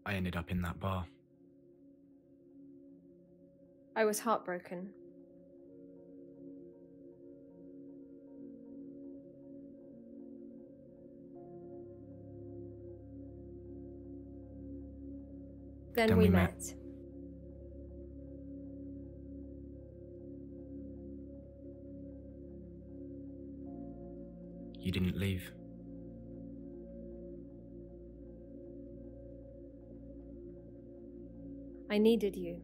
I ended up in that bar. I was heartbroken. Then we met. You didn't leave. I needed you.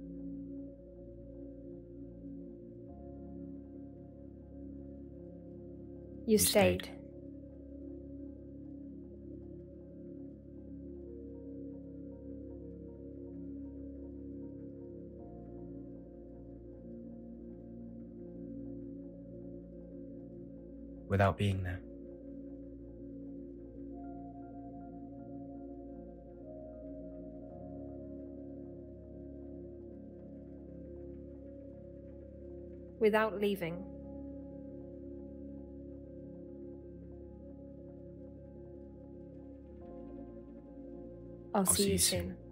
You stayed. Without being there. Without leaving. I'll see you soon.